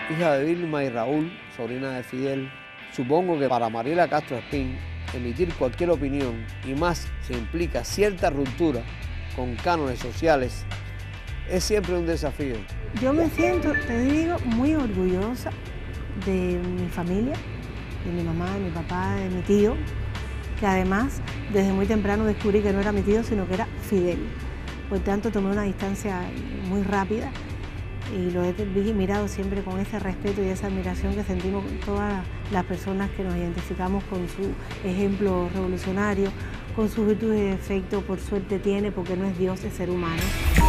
hija de Vilma y Raúl, sobrina de Fidel, supongo que para Mariela Castro Espín, emitir cualquier opinión, y más si implica cierta ruptura con cánones sociales, es siempre un desafío. Yo me siento, te digo, muy orgullosa de mi familia, de mi mamá, de mi papá, de mi tío, que además desde muy temprano descubrí que no era mi tío, sino que era Fidel. Por tanto, tomé una distancia muy rápida y lo he mirado siempre con ese respeto y esa admiración que sentimos todas las personas que nos identificamos con su ejemplo revolucionario, con sus virtudes y defectos. Por suerte tiene, porque no es Dios, es ser humano.